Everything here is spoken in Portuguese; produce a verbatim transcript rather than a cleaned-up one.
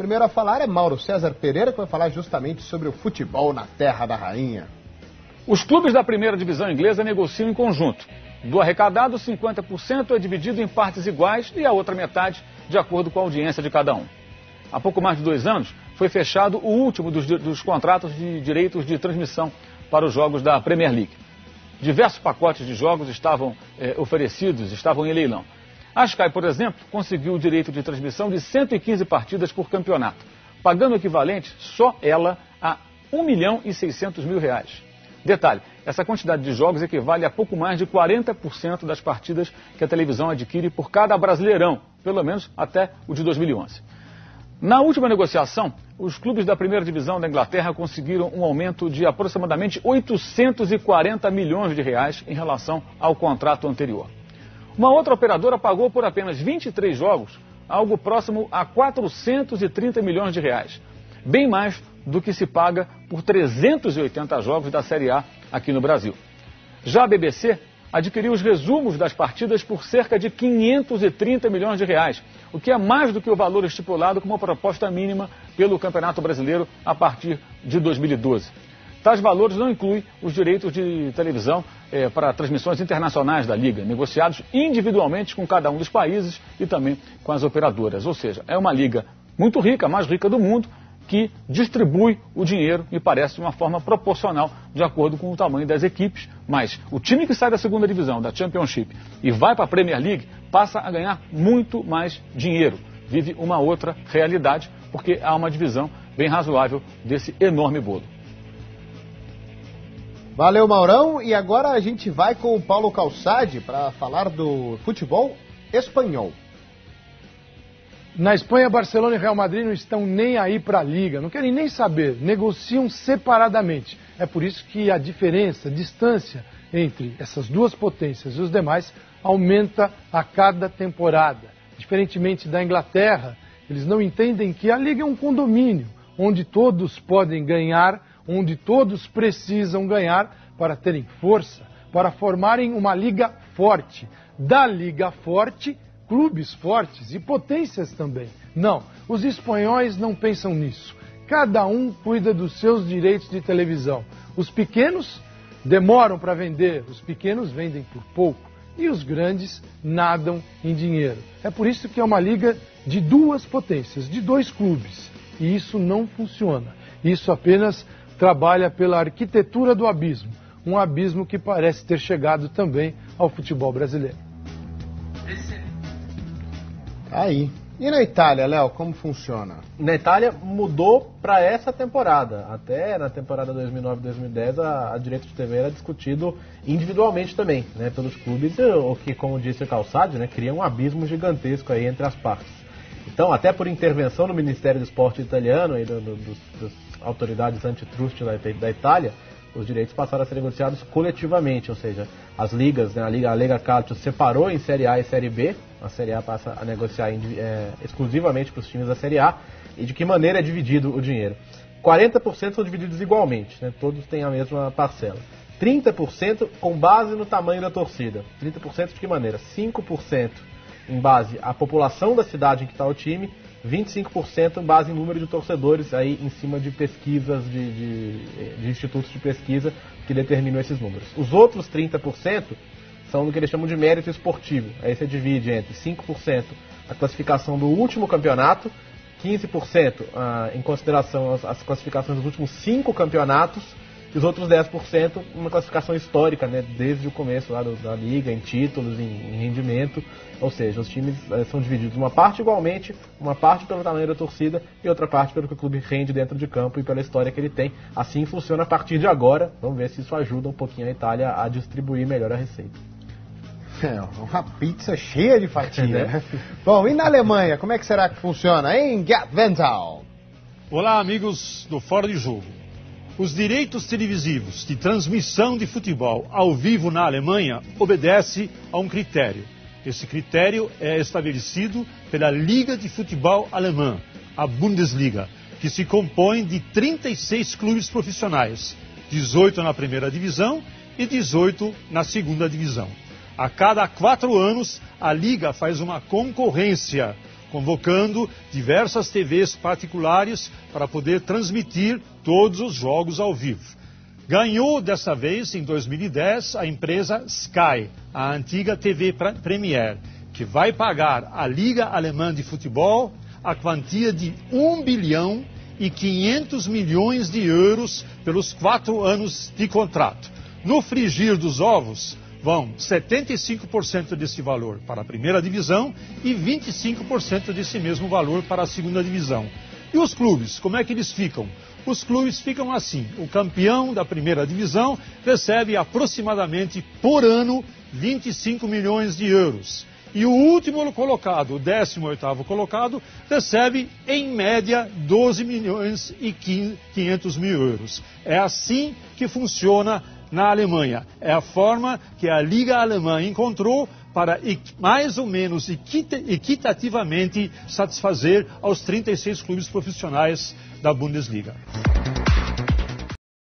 primeiro a falar é Mauro César Pereira, que vai falar justamente sobre o futebol na terra da rainha. Os clubes da primeira divisão inglesa negociam em conjunto. Do arrecadado, cinquenta por cento é dividido em partes iguais e a outra metade de acordo com a audiência de cada um. Há pouco mais de dois anos, foi fechado o último dos, dos contratos de direitos de transmissão para os jogos da Premier League. Diversos pacotes de jogos estavam eh, oferecidos, estavam em leilão. A Sky, por exemplo, conseguiu o direito de transmissão de cento e quinze partidas por campeonato, pagando o equivalente, só ela, a um milhão e seiscentos mil reais. Detalhe, essa quantidade de jogos equivale a pouco mais de quarenta por cento das partidas que a televisão adquire por cada Brasileirão, pelo menos até o de dois mil e onze. Na última negociação, os clubes da primeira divisão da Inglaterra conseguiram um aumento de aproximadamente oitocentos e quarenta milhões de reais em relação ao contrato anterior. Uma outra operadora pagou por apenas vinte e três jogos, algo próximo a quatrocentos e trinta milhões de reais, bem mais do que se paga por trezentos e oitenta jogos da Série A aqui no Brasil. Já a B B C adquiriu os resumos das partidas por cerca de quinhentos e trinta milhões de reais, o que é mais do que o valor estipulado como proposta mínima pelo Campeonato Brasileiro a partir de dois mil e doze. Tais valores não incluem os direitos de televisão eh, para transmissões internacionais da Liga, negociados individualmente com cada um dos países e também com as operadoras. Ou seja, é uma liga muito rica, a mais rica do mundo, que distribui o dinheiro, me parece, de uma forma proporcional, de acordo com o tamanho das equipes. Mas o time que sai da segunda divisão, da Championship, e vai para a Premier League, passa a ganhar muito mais dinheiro. Vive uma outra realidade, porque há uma divisão bem razoável desse enorme bolo. Valeu, Maurão. E agora a gente vai com o Paulo Calçade para falar do futebol espanhol. Na Espanha, Barcelona e Real Madrid não estão nem aí para a Liga, não querem nem saber, negociam separadamente. É por isso que a diferença, a distância entre essas duas potências e os demais aumenta a cada temporada. Diferentemente da Inglaterra, eles não entendem que a Liga é um condomínio, onde todos podem ganhar, onde todos precisam ganhar para terem força, para formarem uma Liga forte. Da Liga forte, clubes fortes e potências também. Não, os espanhóis não pensam nisso. Cada um cuida dos seus direitos de televisão. Os pequenos demoram para vender, os pequenos vendem por pouco e os grandes nadam em dinheiro. É por isso que é uma liga de duas potências, de dois clubes. E isso não funciona. Isso apenas trabalha pela arquitetura do abismo. Um abismo que parece ter chegado também ao futebol brasileiro. Aí. E na Itália, Léo, como funciona? Na Itália mudou para essa temporada. Até na temporada dois mil e nove dois mil e dez a, a direito de T V era discutido individualmente também, né, pelos clubes, o que, como disse o Calçade, né, cria um abismo gigantesco aí entre as partes. Então, até por intervenção do Ministério do Esporte italiano e do, do, dos, das autoridades antitrust da, da Itália, os direitos passaram a ser negociados coletivamente, ou seja, as ligas, né, a Liga, a Lega Calcio separou em Série A e Série B, a Série A passa a negociar é, exclusivamente para os times da Série A, e de que maneira é dividido o dinheiro. quarenta por cento são divididos igualmente, né, todos têm a mesma parcela. trinta por cento com base no tamanho da torcida. trinta por cento de que maneira? cinco por cento em base à população da cidade em que está o time, vinte e cinco por cento em base em número de torcedores, aí em cima de pesquisas, de, de, de institutos de pesquisa que determinam esses números. Os outros trinta por cento são do que eles chamam de mérito esportivo. Aí você divide entre cinco por cento a classificação do último campeonato, quinze por cento ah, em consideração as, as classificações dos últimos cinco campeonatos, e os outros dez por cento uma classificação histórica, né, desde o começo lá do, da liga, em títulos, em, em rendimento. Ou seja, os times eh, são divididos uma parte igualmente, uma parte pelo tamanho da torcida e outra parte pelo que o clube rende dentro de campo e pela história que ele tem. Assim funciona a partir de agora. Vamos ver se isso ajuda um pouquinho a Itália a distribuir melhor a receita. É, uma pizza cheia de fatia, né? Bom, e na Alemanha, como é que será que funciona, hein, Gerd Wenzel? Olá, amigos do Fora de Jogo. Os direitos televisivos de transmissão de futebol ao vivo na Alemanha obedecem a um critério. Esse critério é estabelecido pela Liga de Futebol Alemã, a Bundesliga, que se compõe de trinta e seis clubes profissionais, dezoito na primeira divisão e dezoito na segunda divisão. A cada quatro anos, a Liga faz uma concorrência, convocando diversas T Vs particulares para poder transmitir todos os jogos ao vivo. Ganhou dessa vez, em dois mil e dez, a empresa Sky, a antiga T V Premier, que vai pagar à Liga Alemã de Futebol a quantia de um bilhão e quinhentos milhões de euros pelos quatro anos de contrato. No frigir dos ovos, vão setenta e cinco por cento desse valor para a primeira divisão e vinte e cinco por cento desse mesmo valor para a segunda divisão. E os clubes, como é que eles ficam? Os clubes ficam assim: o campeão da primeira divisão recebe aproximadamente por ano vinte e cinco milhões de euros. E o último colocado, o décimo oitavo colocado, recebe em média doze milhões e quinhentos mil euros. É assim que funciona na Alemanha. É a forma que a Liga Alemã encontrou para mais ou menos equitativamente satisfazer aos trinta e seis clubes profissionais da Bundesliga.